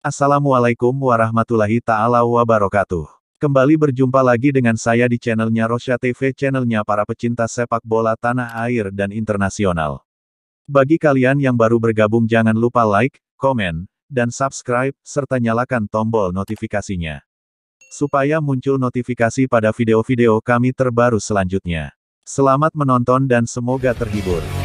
Assalamualaikum warahmatullahi ta'ala wabarakatuh. Kembali berjumpa lagi dengan saya di channelnya Rosya TV, channelnya para pecinta sepak bola tanah air dan internasional. Bagi kalian yang baru bergabung jangan lupa like, komen, dan subscribe, serta nyalakan tombol notifikasinya. Supaya muncul notifikasi pada video-video kami terbaru selanjutnya. Selamat menonton dan semoga terhibur.